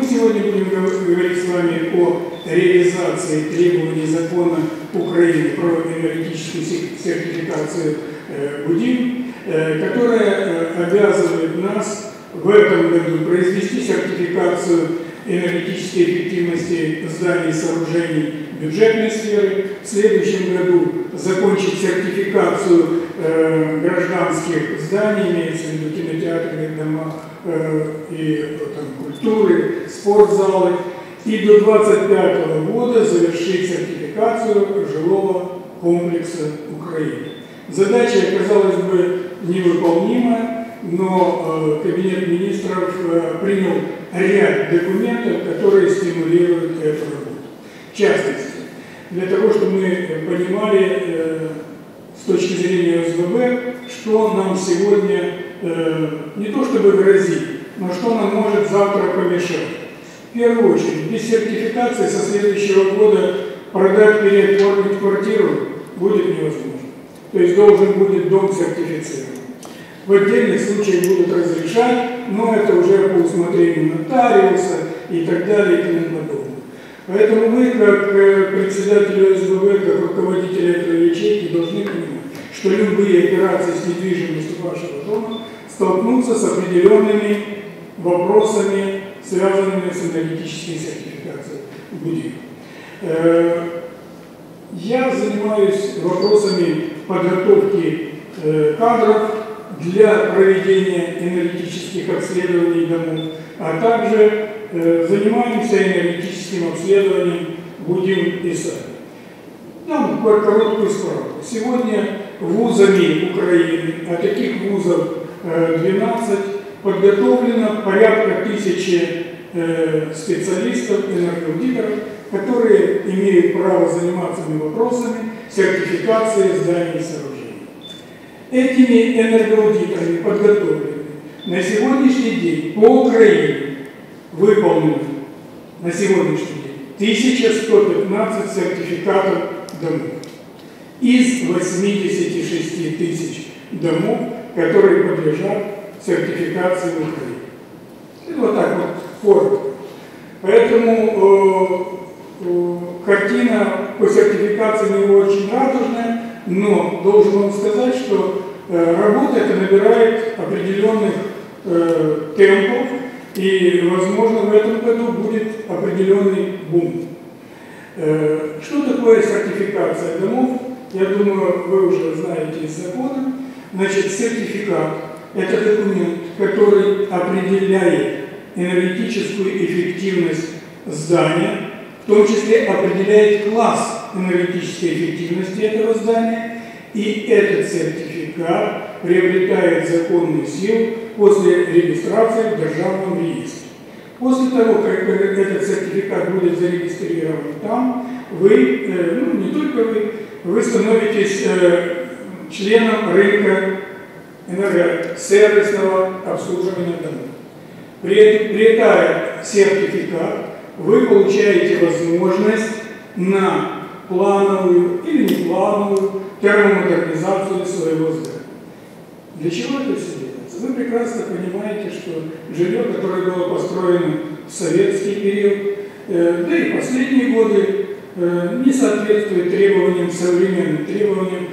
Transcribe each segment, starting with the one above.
сегодня будем говорить с вами о реализации требований закона Украины про энергетическую сертификацию БУДИН, которая обязывает нас в этом году произвести сертификацию энергетической эффективности зданий и сооружений бюджетной сферы, в следующем году закончить сертификацию гражданских зданий, имеется в виду кинотеатры, дома и культуры, спортзалы, и до 2025 года завершить сертификацию жилого комплекса Украины. Задача, казалось бы, невыполнимая, но Кабинет министров принял ряд документов, которые стимулируют эту работу. В частности, для того, чтобы мы понимали с точки зрения ОСББ, что нам сегодня не то чтобы грозит, но что нам может завтра помешать. В первую очередь, без сертификации со следующего года продать, переоформить квартиру будет невозможно. То есть должен будет дом сертифицирован. В отдельных случаях будут разрешать, но это уже по усмотрению нотариуса и так далее и тому подобное. Поэтому вы, как председатель ОСББ, как руководитель этой ячейки, должны понимать, что любые операции с недвижимостью вашего дома столкнутся с определенными вопросами, связанными с энергетической сертификацией БУДИН. Я занимаюсь вопросами подготовки кадров для проведения энергетических обследований домов, а также занимаемся энергетическим обследованием БУДИН и САД. Дам короткую справку. Сегодня вузами Украины, а таких вузов 12, подготовлено порядка 1000 специалистов, энергоаудиторов, которые имеют право заниматься вопросами сертификации зданий и сооружений. Этими энергоаудиторами подготовлены на сегодняшний день по Украине выполнено на сегодняшний день 1115 сертификатов домов из 86 тысяч домов, которые подлежат сертификации в Украине. Это вот так вот коротко. Поэтому картина по сертификации не очень радужная, но должен вам сказать, что работа эта набирает определенных темпов, и, возможно, в этом году будет определенный бум. Что такое сертификация домов? Я думаю, вы уже знаете из закона. Значит, сертификат – это документ, который определяет энергетическую эффективность здания, в том числе определяет класс энергетической эффективности этого здания, и этот сертификат приобретает законную силу после регистрации в Державном реестре. После того, как этот сертификат будет зарегистрирован там, вы, ну не только вы становитесь членом рынка энергосервисного обслуживания домов. Приобретая сертификат, вы получаете возможность на плановую или неплановую термомодернизацию своего здания. Для чего это все делается? Вы прекрасно понимаете, что жилье, которое было построено в советский период, да и последние годы, не соответствует требованиям, современным требованиям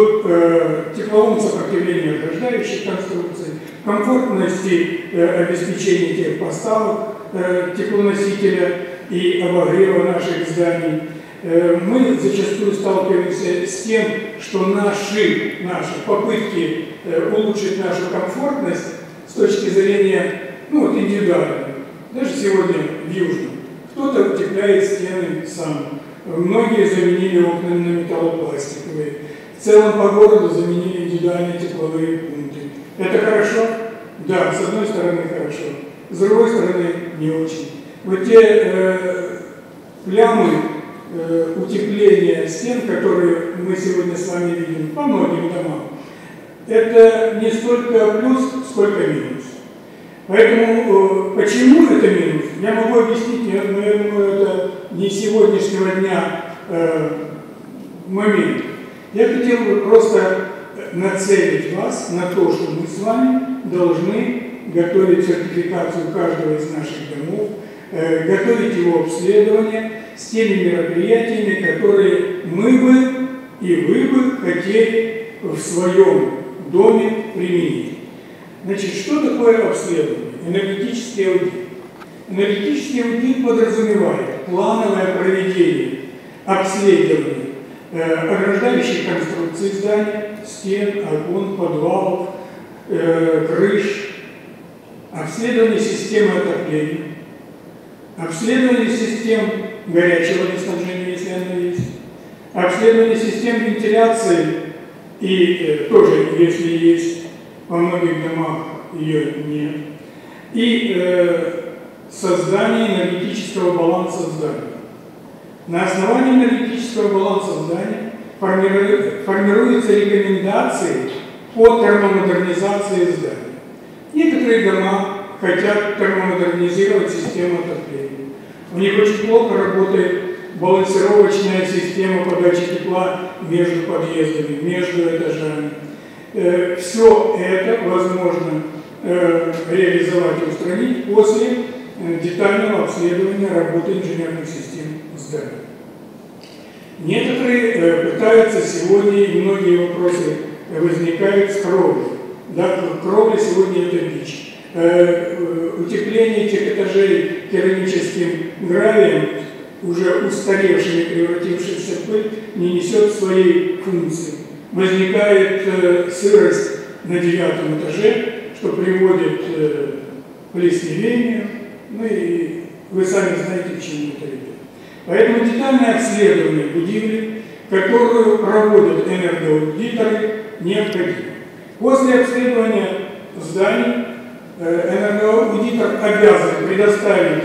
в тепловом сопротивлении ограждающих конструкций, комфортности обеспечения тех поставок теплоносителя и обогрева наших зданий. Мы зачастую сталкиваемся с тем, что наши попытки улучшить нашу комфортность с точки зрения индивидуальной, даже сегодня в Южном, кто-то утепляет стены сам, многие заменили окна на металлопластиковые, в целом по городу заменили индивидуальные тепловые пункты. Это хорошо? Да, с одной стороны хорошо, с другой стороны не очень. Вот те плямы утепления стен, которые мы сегодня с вами видим по многим домам, это не столько плюс, сколько минус. Поэтому почему это минус, я могу объяснить, но я думаю, это не сегодняшнего дня момент. Я хотел бы просто нацелить вас на то, что мы с вами должны готовить сертификацию каждого из наших домов, готовить его обследование с теми мероприятиями, которые мы бы и вы бы хотели в своем доме применить. Значит, что такое обследование? Энергетический аудит. Энергетический аудит подразумевает плановое проведение обследования ограждающих конструкций здания, стен, окон, подвалов, крыш, обследование системы отопления, обследование систем горячего водоснабжения, если оно есть, обследование систем вентиляции, и тоже, если есть, во многих домах ее нет, и создание энергетического баланса здания. На основании энергетического баланса здания формируются рекомендации по термомодернизации здания. Некоторые дома хотят термомодернизировать систему отопления. У них очень плохо работает балансировочная система подачи тепла между подъездами, между этажами. Все это возможно реализовать и устранить после детального обследования работы инженерных систем здания. Некоторые пытаются сегодня, и многие вопросы возникают с кровлей. Да, кровля сегодня это бич. Утепление этих этажей керамическим гравием, уже устаревшими, превратившихся в пыль, не несет своей функции. Возникает сырость на 9-м этаже, что приводит к плесневению, ну и вы сами знаете, к чему это ведет. Поэтому детальное обследование будивли, которую проводят энергоаудиторы, необходимо. После обследования зданий энергоаудитор обязан предоставить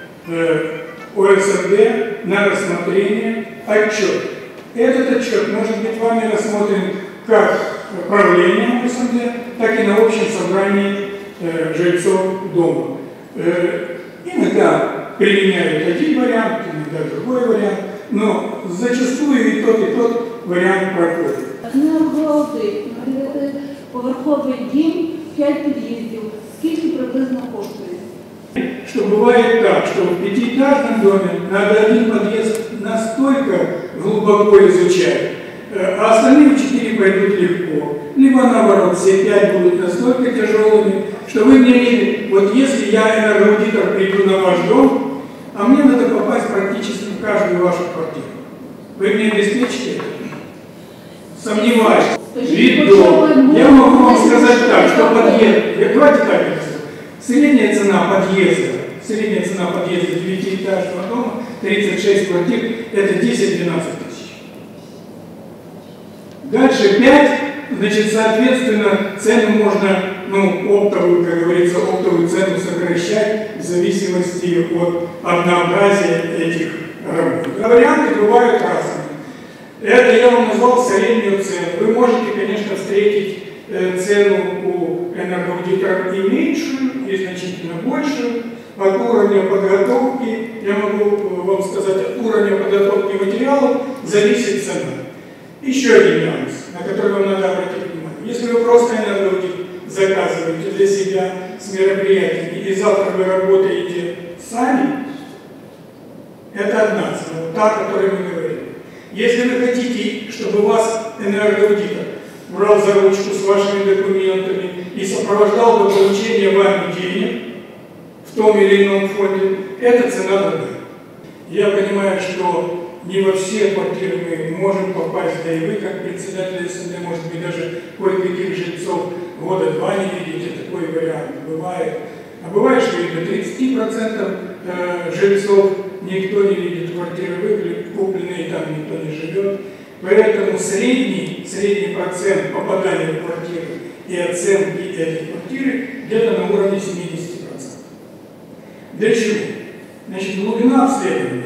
ОСМД на рассмотрение отчет. Этот отчет может быть вами рассмотрен как правлением ОСМД, так и на общем собрании жильцов дома. Иногда применяют один вариант, иногда другой вариант, но зачастую и тот вариант проходит. Енергоаудит, поверховий дім, 5 під'їздів. Скільки приблизно коштує? Что бывает так, что в пятиэтажном доме надо один подъезд настолько глубоко изучать, а остальные 4 пойдут легко. Либо наоборот, все 5 будут настолько тяжелыми, что вы мне, вот если я энергоаудитор приду на ваш дом, а мне надо попасть практически в каждую вашу квартиру. Вы мне обеспечите это? Сомневаюсь. Вид дома. Я могу вам сказать так, что подъезд, давайте так, средняя цена подъезда 9-этажного дома, 36 квартир, это 10-12 тысяч. Дальше 5, значит, соответственно, цену можно, оптовую, как говорится, оптовую цену сокращать в зависимости от однообразия этих работ. Варианты бывают разные. Это я вам назвал среднюю цену. Вы можете, конечно, встретить цену у энергоаудитора и меньшую, и значительно большую. От уровня подготовки, я могу вам сказать, от уровня подготовки материалов зависит цена. Еще один нюанс, на который вам надо обратить внимание. Если вы просто энергоаудит заказываете для себя с мероприятиями, и завтра вы работаете сами, это одна цена, та, о которой мы говорим. Если вы хотите, чтобы вас энергоаудитор брал за ручку с вашими документами и сопровождал до получения вами денег в том или ином фонде, это цена другая. Я понимаю, что не во все квартиры мы можем попасть, да и вы, как председатель СНД, может быть, даже кое-каких жильцов года 2 не видите, такой вариант бывает. А бывает, что и до 30% жильцов никто не видит квартиры купленные, там никто не живет. Поэтому средний процент попадания в квартиру и оценки этой квартиры где-то на уровне 70%. Для чего? Значит, глубина обследования.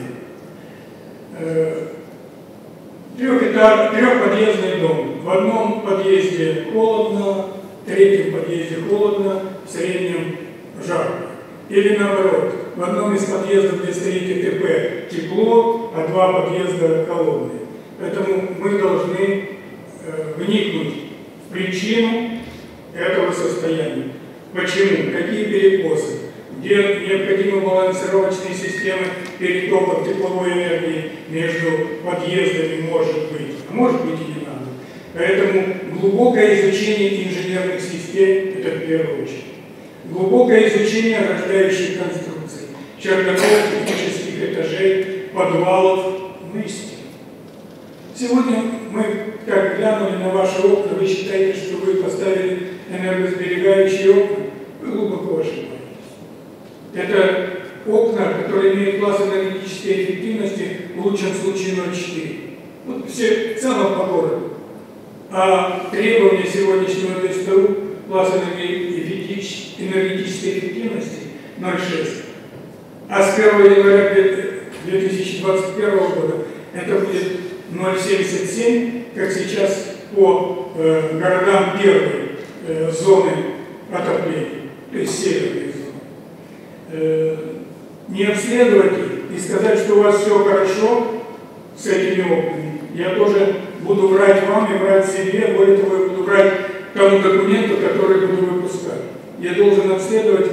Трехподъездный дом. В одном подъезде холодно, в третьем подъезде холодно, в среднем жарко. Или наоборот, в одном из подъездов, где стоит ИТП, тепло, а 2 подъезда холодные. Поэтому мы должны вникнуть в причину этого состояния. Почему? Какие перекосы? где необходимы балансировочные системы перетоков тепловой энергии между подъездами, может быть, а может быть и не надо. Поэтому глубокое изучение инженерных систем – это в первую очередь. Glубокое изучение рождающих конструкций, чердаков, технических этажей, подвалов, ну и стен. Сегодня мы, как глянули на ваши окна, вы считаете, что вы поставили энергосберегающие окна, вы глубоко ошибаетесь. Это окна, которые имеют класс энергетической эффективности в лучшем случае 0,4. Вот все в целом по городу. А требования сегодняшнего ДСТУ класс энергетической эффективности 0,6. А с 1 января 2021 года это будет 0,77, как сейчас по городам первой зоны отопления, то есть северной зоны. Не обследовать их и сказать, что у вас все хорошо с этими окнами, я тоже буду врать вам и врать себе, более того, я буду врать тому документу, который буду выпускать. Я должен обследовать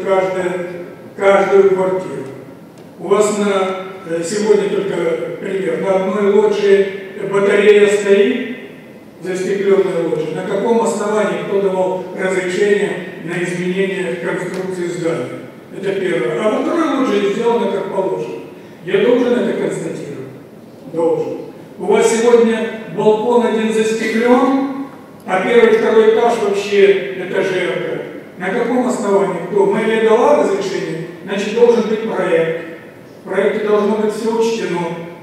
каждую квартиру. У вас сегодня только пример, на одной лоджии батарея стоит, застекленная лоджия. На каком основании кто давал разрешение на изменение конструкции здания? Это первое. А во второй лоджии сделано как положено. Я должен это констатировать? Должен. У вас сегодня балкон один застеклен, а первый и второй этаж вообще этажерка. На каком основании? Кто? Мэрия дала разрешение, значит должен быть проект. В проекте должно быть все учтено.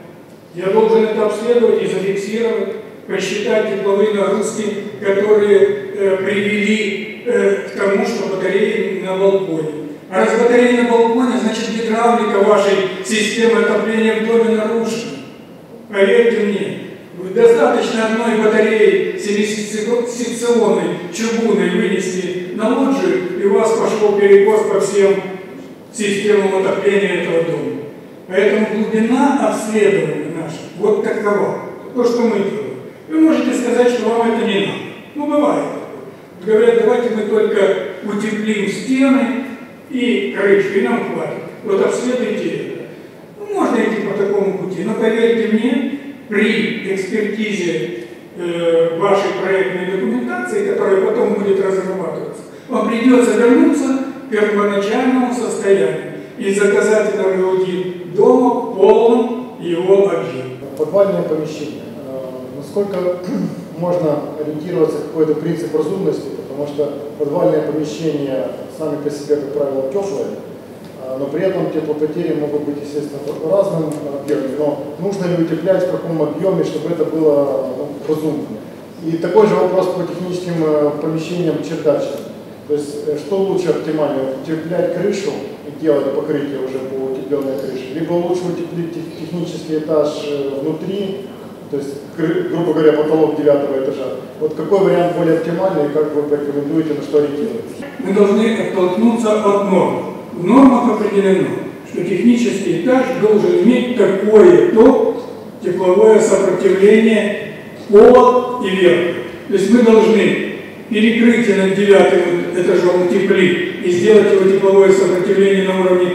Я должен это обследовать и зафиксировать, посчитать тепловые нагрузки, которые привели к тому, что батареи на балконе. А раз батареи на балконе, значит гидравлика вашей системы отопления в доме нарушена. Поверьте мне, достаточно одной батареи 7-секционной чугунной вынести на лоджию, и у вас пошел перекос по всем системам отопления этого дома. Поэтому глубина обследования наша вот такова. То, что мы делаем. Вы можете сказать, что вам это не надо. Ну, бывает. Говорят, давайте мы только утеплим стены и крышу, и нам хватит. Вот обследуйте это. Ну, можно идти по такому пути, но поверьте мне, при экспертизе вашей проектной документации, которая потом будет разрабатываться, вам придется вернуться к первоначальному состоянию и заказать аудит дома в полном его объеме. Подвальное помещение. Насколько можно ориентироваться на какой-то принцип разумности, потому что подвальные помещения сами по себе, как правило, теплые, но при этом теплопотери могут быть, естественно, разным объемом. Но нужно ли утеплять, в каком объеме, чтобы это было разумно? И такой же вопрос по техническим помещениям чердачным. То есть, что лучше оптимально, утеплять крышу и делать покрытие уже по утепленной крыше, либо лучше утеплить технический этаж внутри, то есть, грубо говоря, потолок 9-го этажа. Вот какой вариант более оптимальный и как вы порекомендуете, на что ориентироваться? Мы должны оттолкнуться от норм. В нормах определено, что технический этаж должен иметь такое-то тепловое сопротивление пола и верха. То есть мы должны перекрытие над 9-м этажом утеплить и сделать его тепловое сопротивление на уровне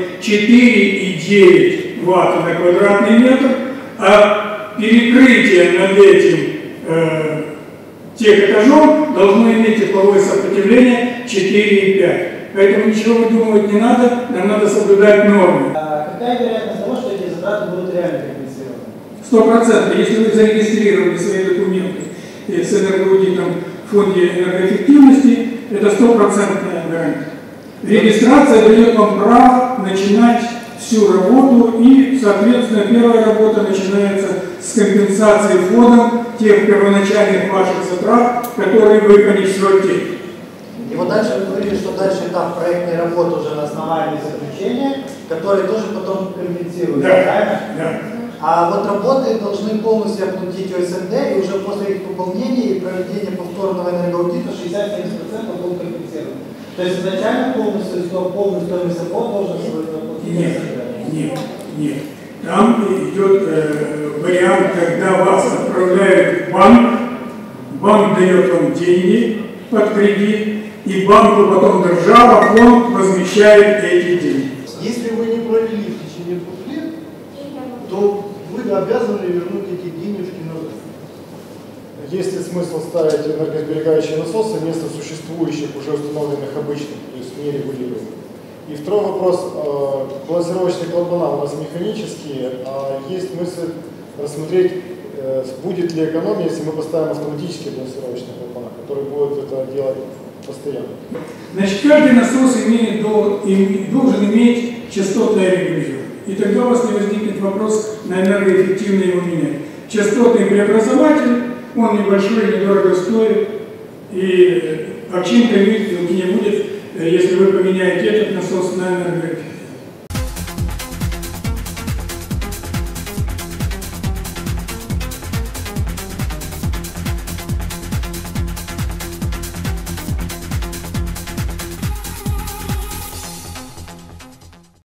4,9 Вт на квадратный метр, а перекрытие над этим техэтажом должно иметь тепловое сопротивление 4,5. Поэтому ничего выдумывать не надо, нам надо соблюдать нормы. Какая вероятность того, что эти затраты будут реально компенсированы? 100%. Если вы зарегистрировали свои документы с энергоаудитом в фонде энергоэффективности, это 100% гарантия. Регистрация дает вам право начинать всю работу, и, соответственно, первая работа начинается с компенсации фондом тех первоначальных ваших затрат, которые вы понесете. И вот дальше вы говорили, что дальше этап проектной работы уже на основании заключения, который тоже потом компенсируется, да, правильно? Да. А вот работы должны полностью оплатить ОСНД, и уже после их выполнения и проведения повторного энергоаудита 60-70% будут компенсированы. То есть изначально полностью стоимость работ должен оплатить ОСНД? Нет. Там идет вариант, когда вас отправляют в банк, банк дает вам деньги под кредит, и банку потом держава, фонд возмещает эти деньги. Если вы не провели в течение 2 лет, то вы обязаны вернуть эти денежки назад. Есть ли смысл ставить энергосберегающие насосы вместо существующих, уже установленных обычных, то есть нерегулируемых? И второй вопрос. Балансировочные клапана у нас механические, а есть мысль рассмотреть, будет ли экономия, если мы поставим автоматические балансировочные клапана, которые будут это делать постоянно. Значит, каждый насос должен иметь частотное регулирование. И тогда у вас не возникнет вопрос на энергоэффективно его менять. Частотный преобразователь, он небольшой, недорого стоит, и овчинка не будет, если вы поменяете этот насос на энергоэффективный.